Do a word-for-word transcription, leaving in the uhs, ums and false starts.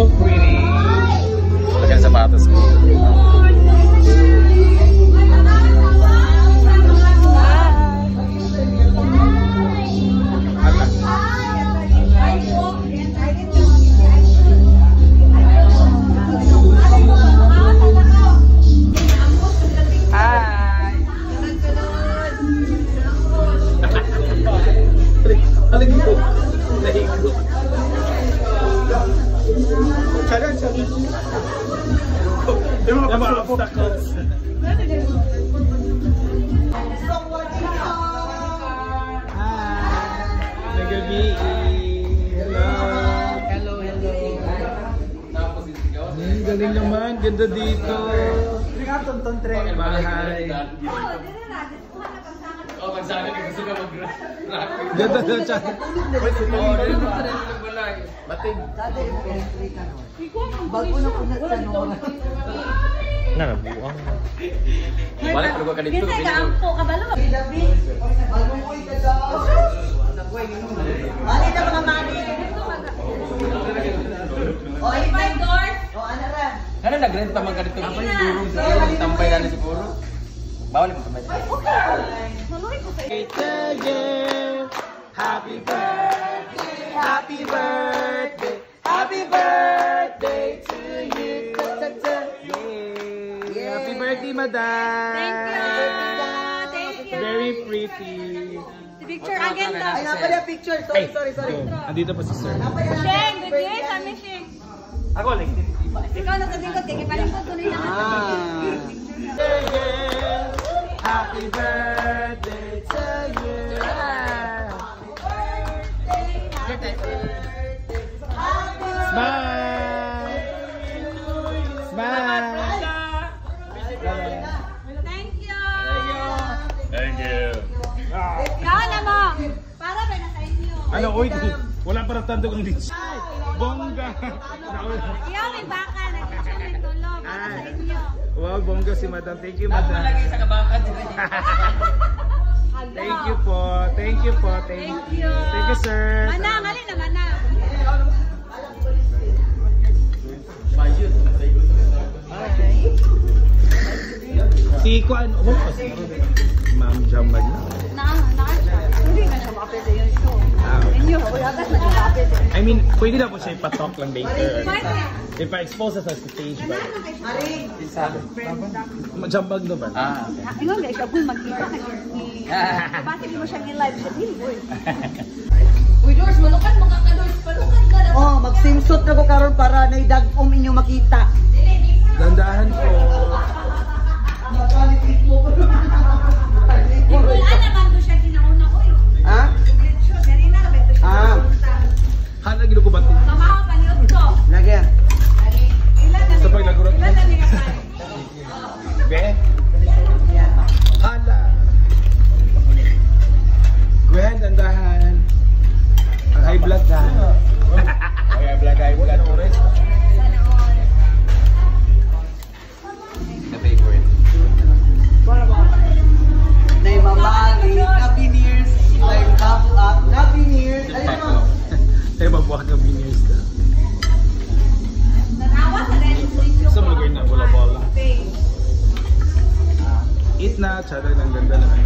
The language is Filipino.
so pretty. Lagyan sapatos ko. Galing naman, ganda dito. Tonton tren. Bahay. Oh, pagsaka ka gusto ka mag-rock. Ganda na siya. Oh, rin mo pa rin ng gulay. Bating. Dati yung entry ka no. Bago na po na sa nora. Nanabuang. Balik pero ka dito. Kasi kaampo ka ba lo? Malumoy ka daw. Mali na mga mali. Oh, five doors. Oh, ano ra? Ano nag-rent pa mga ganito? Ako yung durong sa iyo. Tampay na siguro. Bawal mo tambay. Maluhay ko sa iyo. Happy birthday. Happy birthday. Happy birthday to you. Happy birthday, madam. Thank you. Thank you. Very pretty. The picture again daw. Ay, napala picture. Sorry, sorry, sorry. Andito pa si sir. Sheng, good day sa mission. Ako lang. Ikaw na sa likod, kaya palingkod ko rin naman. Happy birthday to you. Smile. Smile. Thank you. Thank you. Ikaw na mo. Para ba na sa inyo? Ano, oy, wala para tandog ang ditch. Bongga. Iyaw, may baka. Nag-picture ng tulo. Para sa inyo. Wow, bongga si madam. Thank you, madam. Sa kabakan. Thank you po. Thank you po. Thank, Thank you. Thank you, sir. Manang, alin na manang. Si Kuan, oh, Ma'am Jambad na. Na, na siya. Hindi na siya makapete yung show. Ah, Inyo, uyagas na siya makapete. I mean, pwede na po siya ipatalk lang later. Pwede. If I expose sa stage ba? Ari. Jambag na ba? Ah. Ingon guys, ako magkita ka ni. Bakit mo siya ni-live sa Billboard? Uy, Doors, malukan mo ka ka-Doors. Malukan ka na. Oh, mag-swimsuit na ko karon para naidagom inyo makita. Dandahan po. Kung ano man to siya ginauna ko eh. Ha? Karina, beto siya. Ah. Hala, gino ko ba ito? Mamahaw, paniod ko. Lagyan. Ilan na Sa paglagurat mo? Ilan na niya pa? Be? Hala. Gwen, dandahan. Ang high blood na. High blood, high blood. Sana all. The favorite. Nay mamali, happy years, like half up, happy years. Ayun mo. Tayo mabuha ka biniers na. Nanawa sa registration. Sa mga na, bola-bola. Eat na, tsara ng ganda ng